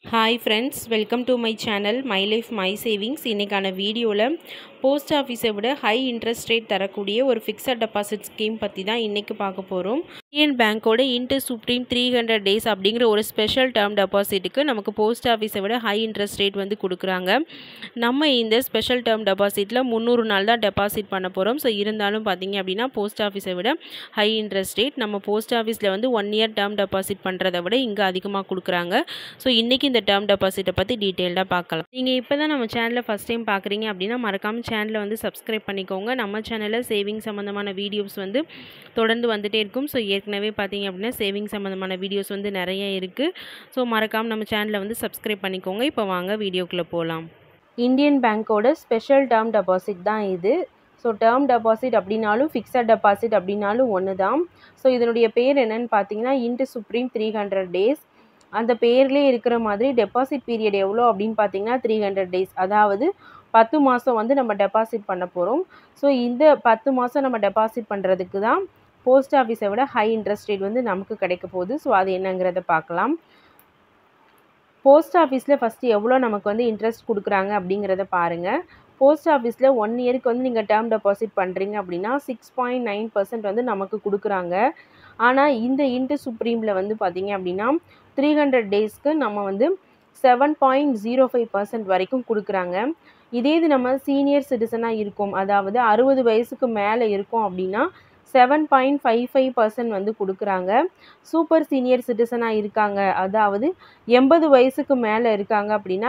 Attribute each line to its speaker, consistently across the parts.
Speaker 1: Hi friends, welcome to my channel My Life My Savings. இன்னைக்கான வீடியோவில் post ஆஃபீஸை விட ஹை இன்ட்ரெஸ்ட் ரேட் தரக்கூடிய ஒரு ஃபிக்ஸட் டெபாசிட் ஸ்கீம் பற்றி தான் இன்றைக்கி பார்க்க போகிறோம். இந்தியன் பேங்கோட இன்டர் சுப்ரீம் 300 டேஸ் அப்படிங்கிற ஒரு ஸ்பெஷல் டேர்ம் டெபாசிட்டுக்கு நமக்கு போஸ்ட் ஆஃபீஸை விட ஹை இன்ட்ரெஸ்ட் ரேட் வந்து கொடுக்குறாங்க. நம்ம இந்த ஸ்பெஷல் டேர்ம் டெபாசிட்டில் 300 நாள் தான் டெபாசிட் பண்ண போகிறோம். ஸோ இருந்தாலும் பார்த்தீங்க அப்படின்னா போஸ்ட் ஆஃபீஸை விட ஹை இன்ட்ரெஸ்ட் ரேட் நம்ம போஸ்ட் ஆஃபீஸில் வந்து 1 இயர் டேர்ம் டெபாசிட் பண்ணுறதை விட இங்கே அதிகமாக கொடுக்குறாங்க. ஸோ இன்றைக்கி இந்த டேர்ம் டெபாசிட்டை பற்றி டீட்டெயில்டாக பார்க்கலாம். நீங்கள் இப்போ தான் நம்ம சேனலை ஃபஸ்ட் டைம் பார்க்குறீங்க அப்படின்னா மறக்காமல் சேனலை வந்து சப்ஸ்கிரைப் பண்ணிக்கோங்க. நம்ம சேனலில் சேவிங் சம்மந்தமான வீடியோஸ் வந்து தொடர்ந்து வந்துகிட்டே இருக்கும். ஸோ ஏற்கனவே பார்த்தீங்க அப்படின்னா சேவிங் சம்மந்தமான வீடியோஸ் வந்து நிறைய இருக்குது. ஸோ மறக்காமல் நம்ம சேனலை வந்து சப்ஸ்கிரைப் பண்ணிக்கோங்க. இப்போ வாங்க வீடியோக்குள்ளே போகலாம். இந்தியன் பேங்கோட ஸ்பெஷல் டேர்ம் டெபாசிட் தான் இது. ஸோ டேர்ம் டெபாசிட் அப்படின்னாலும் ஃபிக்ஸட் டெபாசிட் அப்படின்னாலும் ஒன்று தான். ஸோ இதனுடைய பேர் என்னன்னு பார்த்தீங்கன்னா இன்டர் சுப்ரீம் 300 டேஸ். அந்த பேர்லேயே இருக்கிற மாதிரி டெபாசிட் பீரியட் எவ்வளோ அப்படின்னு பார்த்தீங்கன்னா 300 டேஸ், அதாவது 10 மாதம் வந்து நம்ம டெபாசிட் பண்ண போகிறோம். ஸோ இந்த 10 மாதம் நம்ம டெபாசிட் பண்ணுறதுக்கு தான் போஸ்ட் ஆஃபீஸை விட ஹை இன்ட்ரெஸ்ட் ரேட் வந்து நமக்கு கிடைக்க போகுது. ஸோ அது என்னங்கிறத பார்க்கலாம். போஸ்ட் ஆஃபீஸில் ஃபஸ்ட்டு எவ்வளோ நமக்கு வந்து இன்ட்ரெஸ்ட் கொடுக்குறாங்க அப்படிங்கிறத பாருங்கள். போஸ்ட் ஆஃபீஸில் 1 இயருக்கு வந்து நீங்கள் டேர்ம் டெபாசிட் பண்ணுறீங்க அப்படின்னா 6.9% வந்து நமக்கு கொடுக்குறாங்க. ஆனால் இந்த இன்டர் சுப்ரீமில் வந்து பார்த்தீங்க அப்படின்னா 300 டேஸ்க்கு நம்ம வந்து 7.05% வரைக்கும் கொடுக்குறாங்க. இதே இது நம்ம சீனியர் சிட்டிசனாக இருக்கும், அதாவது 60 வயசுக்கு மேலே இருக்கும் அப்படின்னா 7.55% வந்து கொடுக்குறாங்க. சூப்பர் சீனியர் சிட்டிசனாக இருக்காங்க, அதாவது 80 வயசுக்கு மேலே இருக்காங்க அப்படின்னா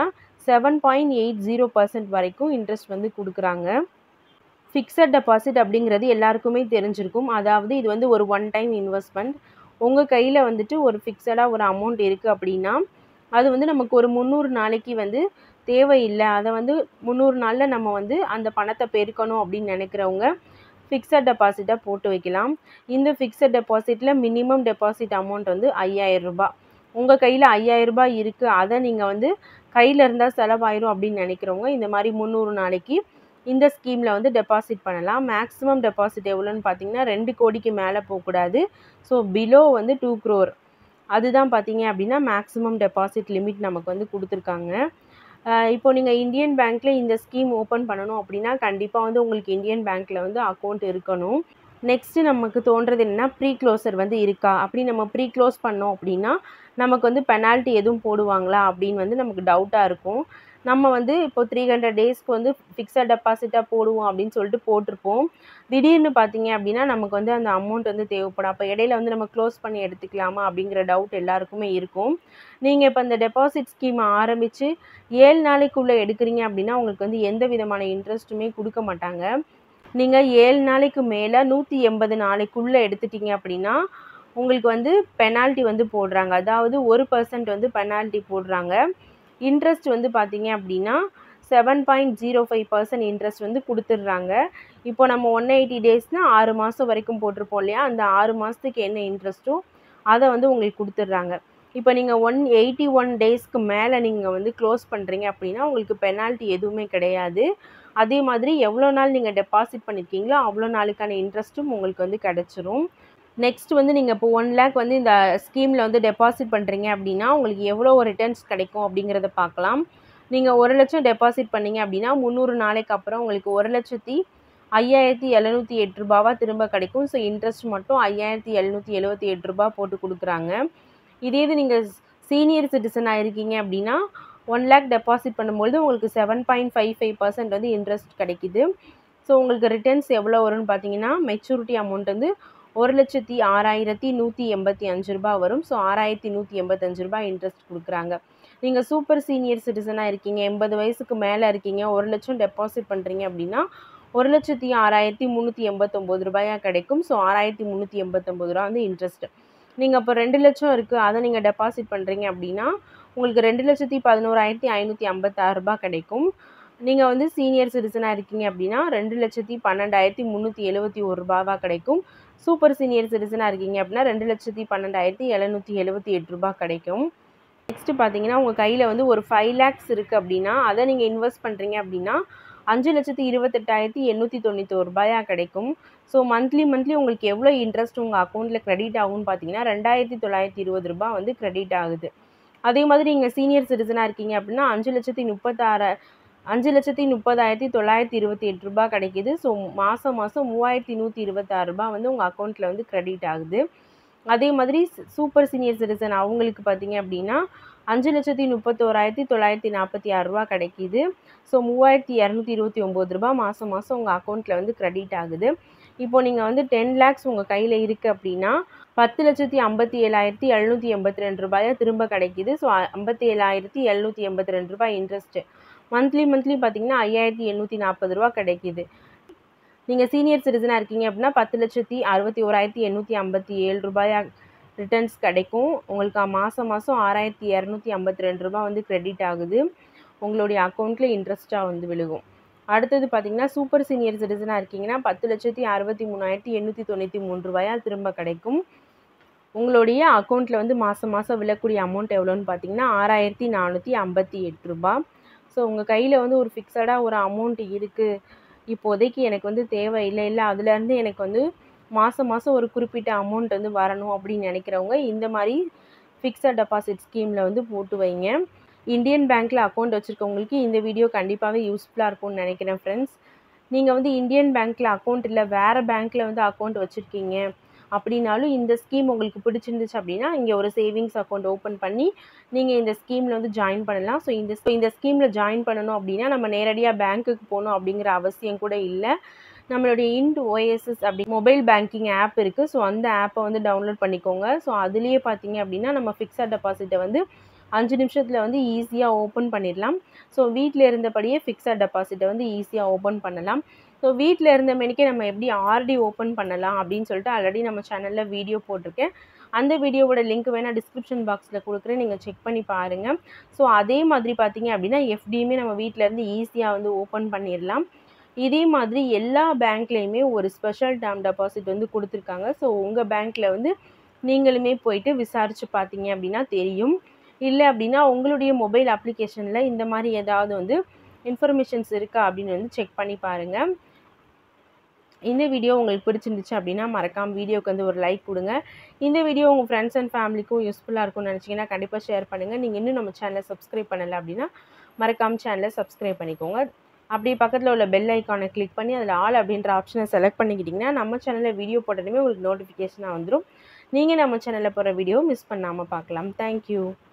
Speaker 1: 7.80% வரைக்கும் இன்ட்ரெஸ்ட் வந்து கொடுக்குறாங்க. ஃபிக்ஸட் டெபாசிட் அப்படிங்கிறது எல்லாருக்குமே தெரிஞ்சிருக்கும். அதாவது இது வந்து ஒரு ஒன் டைம் இன்வெஸ்ட்மெண்ட். உங்கள் கையில் வந்துட்டு ஒரு ஃபிக்ஸடாக ஒரு அமௌண்ட் இருக்குது அப்படின்னா அது வந்து நமக்கு ஒரு 300 நாளைக்கு வந்து தேவையில்லை, அதை வந்து 300 நாளில் நம்ம வந்து அந்த பணத்தை பெருக்கணும் அப்படின்னு நினைக்கிறவங்க ஃபிக்ஸட் டெபாசிட்டாக போட்டு வைக்கலாம். இந்த ஃபிக்ஸட் டெபாசிட்டில் மினிமம் டெபாசிட் அமௌண்ட் வந்து 5000 ரூபாய். உங்கள் கையில் 5000 ரூபாய் இருக்குது, அதை நீங்கள் வந்து கையில் இருந்தால் செலவாயிரும் அப்படின்னு நினைக்கிறவங்க இந்த மாதிரி 300 நாளைக்கு இந்த ஸ்கீமில் வந்து டெபாசிட் பண்ணலாம். மேக்ஸிமம் டெபாசிட் எவ்வளோன்னு பார்த்தீங்கன்னா 2 கோடிக்கு மேலே போகக்கூடாது. ஸோ பிலோ வந்து 2 crore, அதுதான் பார்த்தீங்க அப்படின்னா மேக்ஸிமம் டெபாசிட் லிமிட் நமக்கு வந்து கொடுத்துருக்காங்க. இப்போ நீங்கள் இந்தியன் பேங்க்கில் இந்த ஸ்கீம் ஓப்பன் பண்ணணும் அப்படின்னா கண்டிப்பாக வந்து உங்களுக்கு இந்தியன் பேங்க்கில் வந்து அக்கௌண்ட் இருக்கணும். நெக்ஸ்ட்டு நமக்கு தோன்றது என்னென்னா ப்ரீ க்ளோசர் வந்து இருக்கா, அப்படி நம்ம ப்ரீ க்ளோஸ் பண்ணோம் அப்படின்னா நமக்கு வந்து பெனால்ட்டி எதுவும் போடுவாங்களா அப்படின்னு வந்து நமக்கு டவுட்டாக இருக்கும். நம்ம வந்து இப்போ 300 டேஸ்க்கு வந்து ஃபிக்ஸட் டெபாசிட்டாக போடுவோம் அப்படின்னு சொல்லிட்டு போட்டிருப்போம். திடீர்னு பார்த்தீங்க அப்படின்னா நமக்கு வந்து அந்த அமௌண்ட் வந்து தேவைப்படும். அப்போ இடையில வந்து நம்ம க்ளோஸ் பண்ணி எடுத்துக்கலாமா அப்படிங்கிற டவுட் எல்லாருக்குமே இருக்கும். நீங்கள் இப்போ இந்த டெபாசிட் ஸ்கீமை ஆரம்பித்து 7 நாளைக்குள்ளே எடுக்கிறீங்க அப்படின்னா உங்களுக்கு வந்து எந்த விதமான இன்ட்ரெஸ்ட்டுமே கொடுக்க மாட்டாங்க. நீங்கள் 7 நாளைக்கு மேலே 180 நாளைக்குள்ளே எடுத்துட்டீங்க அப்படின்னா உங்களுக்கு வந்து பெனால்ட்டி வந்து போடுறாங்க, அதாவது 1% வந்து பெனால்ட்டி போடுறாங்க. இன்ட்ரெஸ்ட் வந்து பார்த்தீங்க அப்படின்னா 7.05% இன்ட்ரெஸ்ட் வந்து கொடுத்துட்றாங்க. இப்போ நம்ம 180 டேஸ்னால் 6 மாதம் வரைக்கும் போட்டிருப்போம் இல்லையா, அந்த 6 மாதத்துக்கு என்ன இன்ட்ரெஸ்ட்டோ அதை வந்து உங்களுக்கு கொடுத்துட்றாங்க. இப்போ நீங்கள் 181 டேஸ்க்கு மேலே நீங்கள் வந்து க்ளோஸ் பண்ணுறீங்க அப்படின்னா உங்களுக்கு பெனால்ட்டி எதுவுமே கிடையாது. அதே மாதிரி எவ்வளோ நாள் நீங்கள் டெபாசிட் பண்ணியிருக்கீங்களோ அவ்வளோ நாளுக்கான இன்ட்ரெஸ்ட்டும் உங்களுக்கு வந்து கிடச்சிரும். நெக்ஸ்ட் வந்து நீங்கள் இப்போ 1 lakh வந்து இந்த ஸ்கீமில் வந்து டெபாசிட் பண்ணுறீங்க அப்படின்னா உங்களுக்கு எவ்வளோ ரிட்டர்ன்ஸ் கிடைக்கும் அப்படிங்கிறத பார்க்கலாம். நீங்கள் 1 லட்சம் டெபாசிட் பண்ணீங்க அப்படின்னா 300 நாளைக்கு அப்புறம் உங்களுக்கு 1,05,708 ரூபாவாக திரும்ப கிடைக்கும். ஸோ இன்ட்ரெஸ்ட் மட்டும் 5,778 ரூபா போட்டு கொடுக்குறாங்க. இதே இது நீங்கள் சீனியர் சிட்டிசனாக இருக்கீங்க அப்படின்னா 1 lakh டெபாசிட் பண்ணும்பொழுது உங்களுக்கு 7.55% வந்து இன்ட்ரெஸ்ட் கிடைக்கிது. ஸோ உங்களுக்கு ரிட்டர்ன்ஸ் எவ்வளோ வரும்னு பார்த்தீங்கன்னா மெச்சூரிட்டி அமௌண்ட் வந்து 1,06,185 ரூபா வரும். ஸோ 6,185 ரூபாய் இன்ட்ரெஸ்ட் கொடுக்குறாங்க. நீங்கள் சூப்பர் சீனியர் சிட்டிசனாக இருக்கீங்க, 80 வயசுக்கு மேலே இருக்கீங்க, 1 லட்சம் டெபாசிட் பண்ணுறீங்க அப்படின்னா 1,06,389 ரூபாயாக கிடைக்கும். ஸோ 6,389 ரூபா வந்து இன்ட்ரெஸ்ட். நீங்கள் இப்போ 2 லட்சம் இருக்குது, அதை நீங்கள் டெபாசிட் பண்ணுறீங்க அப்படின்னா உங்களுக்கு 2,11,556 ரூபாய் கிடைக்கும். நீங்கள் வந்து சீனியர் சிட்டிசனாக இருக்கீங்க அப்படின்னா 2,12,371 ரூபாவாக கிடைக்கும். சூப்பர் சீனியர் சிட்டிசனாக இருக்கீங்க அப்படின்னா 2,12,778 ரூபாய் கிடைக்கும். நெக்ஸ்ட்டு பார்த்தீங்கன்னா உங்கள் கையில் வந்து ஒரு 5 lakhs இருக்குது அப்படின்னா அதை நீங்கள் இன்வெஸ்ட் பண்ணுறீங்க அப்படின்னா 5,28,891 ரூபாயாக கிடைக்கும். ஸோ மந்த்லி உங்களுக்கு எவ்வளோ இன்ட்ரெஸ்ட் உங்கள் அக்கௌண்ட்டில் க்ரெடிட் ஆகும்னு பார்த்தீங்கன்னா 2,920 ரூபாய் வந்து க்ரெடிட் ஆகுது. அதே மாதிரி நீங்கள் சீனியர் சிட்டிசனாக இருக்கீங்க அப்படின்னா 5,30,928 ரூபாய் கிடைக்கிது. ஸோ மாதம் 3,126 ரூபாய் வந்து உங்கள் அக்கௌண்ட்டில் வந்து கிரெடிட் ஆகுது. அதே மாதிரி சூப்பர் சீனியர் சிட்டிசன் அவங்களுக்கு பார்த்தீங்க அப்படின்னா 5,31,946 ரூபாய் கிடைக்கிது. ஸோ 3,229 ரூபாய் மாதம் உங்கள் அக்கௌண்ட்டில் வந்து கிரெடிட் ஆகுது. இப்போ நீங்கள் வந்து 10 லேக்ஸ் உங்கள் கையில் இருக்குது அப்படின்னா 10,57,782 ரூபாயை திரும்ப கிடைக்கிது. ஸோ 57,782 ரூபாய் இன்ட்ரெஸ்ட்டு. மந்த்லி பார்த்தீங்கன்னா 5,840 ரூபா கிடைக்கிது. நீங்கள் சீனியர் சிட்டிசனாக இருக்கீங்க அப்படின்னா 10,61,857 ரூபாயா ரிட்டர்ன்ஸ் கிடைக்கும். உங்களுக்கு மாதம் 6,252 ரூபா வந்து கிரெடிட் ஆகுது. உங்களுடைய அக்கௌண்ட்டில் இன்ட்ரெஸ்ட்டாக வந்து விழுகும். அடுத்தது பார்த்தீங்கன்னா சூப்பர் சீனியர் சிட்டிசனாக இருக்கீங்கன்னா 10,63,893 ரூபாயா திரும்ப கிடைக்கும். உங்களுடைய அக்கௌண்ட்டில் வந்து மாதம் விழக்கூடிய அமௌண்ட் எவ்வளோன்னு பார்த்தீங்கன்னா 6,458 ரூபா. ஸோ உங்கள் கையில் வந்து ஒரு ஃபிக்ஸடாக ஒரு அமௌண்ட் இருக்குது, இப்போதைக்கு எனக்கு வந்து தேவை இல்லை அதுலேருந்து எனக்கு வந்து மாதம் ஒரு குறிப்பிட்ட அமௌண்ட் வந்து வரணும் அப்படின்னு நினைக்கிறவங்க இந்த மாதிரி ஃபிக்ஸட் டெபாசிட் ஸ்கீமில் வந்து போட்டு வைங்க. இந்தியன் பேங்க்கில் அக்கௌண்ட் வச்சுருக்கவங்களுக்கு இந்த வீடியோ கண்டிப்பாகவே யூஸ்ஃபுல்லாக இருக்கும்னு நினைக்கிறேன் ஃப்ரெண்ட்ஸ். நீங்கள் வந்து இந்தியன் பேங்க்கில் அக்கௌண்ட் இல்லை வேறு பேங்க்கில் வந்து அக்கௌண்ட் வச்சுருக்கீங்க அப்படின்னாலும் இந்த ஸ்கீம் உங்களுக்கு பிடிச்சிருந்துச்சு அப்படின்னா இங்கே ஒரு சேவிங்ஸ் அக்கௌண்ட் ஓப்பன் பண்ணி நீங்கள் இந்த ஸ்கீமில் வந்து ஜாயின் பண்ணலாம். ஸோ இந்த ஸ்கீமில் ஜாயின் பண்ணணும் அப்படின்னா நம்ம நேரடியாக பேங்க்குக்கு போகணும் அப்படிங்கிற அவசியம் கூட இல்லை. நம்மளுடைய இண்ட் ஓஎஸ்எஸ் அப்படி மொபைல் பேங்கிங் ஆப் இருக்குது. ஸோ அந்த ஆப்பை வந்து டவுன்லோட் பண்ணிக்கோங்க. ஸோ அதுலேயே பார்த்தீங்க அப்படின்னா நம்ம ஃபிக்ஸட் டெபாசிட்டை வந்து 5 நிமிஷத்தில் வந்து ஈஸியாக ஓப்பன் பண்ணிடலாம். ஸோ வீட்டில் இருந்தபடியே ஃபிக்ஸட் டெபாசிட்டை வந்து ஈஸியாக ஓப்பன் பண்ணலாம். ஸோ வீட்டில் இருந்த மணிக்கே நம்ம எப்படி ஆர்டி ஓப்பன் பண்ணலாம் அப்படின்னு சொல்லிட்டு ஆல்ரெடி நம்ம சேனலில் வீடியோ போட்டிருக்கேன். அந்த வீடியோவோட லிங்க் வேணால் டிஸ்கிரிப்ஷன் பாக்ஸில் கொடுக்குறேன், நீங்கள் செக் பண்ணி பாருங்கள். ஸோ அதே மாதிரி பார்த்தீங்க அப்படின்னா எஃப்டியுமே நம்ம வீட்டிலேருந்து ஈஸியாக வந்து ஓப்பன் பண்ணிடலாம். இதே மாதிரி எல்லா பேங்க்லேயுமே ஒரு ஸ்பெஷல் டேர்ம் டெபாசிட் வந்து கொடுத்துருக்காங்க. ஸோ உங்கள் பேங்க்கில் வந்து நீங்களுமே போயிட்டு விசாரித்து பார்த்தீங்க அப்படின்னா தெரியும். இல்லை அப்படின்னா உங்களுடைய மொபைல் அப்ளிகேஷனில் இந்த மாதிரி ஏதாவது வந்து இன்ஃபர்மேஷன்ஸ் இருக்கா அப்படின்னு வந்து செக் பண்ணி பாருங்கள். இந்த வீடியோ உங்களுக்கு பிடிச்சிருந்துச்சு அப்படின்னா மறக்காமல் வீடியோக்கு வந்து ஒரு லைக் கொடுங்க. இந்த வீடியோ உங்கள் ஃப்ரெண்ட்ஸ் அண்ட் ஃபேமிலிக்கும் யூஸ்ஃபுல்லாக இருக்கும்னு நினச்சிங்கன்னா கண்டிப்பாக ஷேர் பண்ணுங்கள். நீங்கள் இன்னும் நம்ம சேனலை சப்ஸ்கிரைப் பண்ணலை அப்படின்னா மறக்காமல் சேனலை சப்ஸ்கிரைப் பண்ணிக்கோங்க. அப்படியே பக்கத்தில் உள்ள பெல் ஐக்கானை கிளிக் பண்ணி அதில் ஆல் அப்படின்ற ஆப்ஷனை செலக்ட் பண்ணிக்கிட்டிங்கன்னா நம்ம சேனலில் வீடியோ போட்டதுமே உங்களுக்கு நோட்டிஃபிகேஷனாக வந்துடும். நீங்கள் நம்ம சேனலில் போகிற வீடியோ மிஸ் பண்ணாமல் பார்க்கலாம். தேங்க்யூ.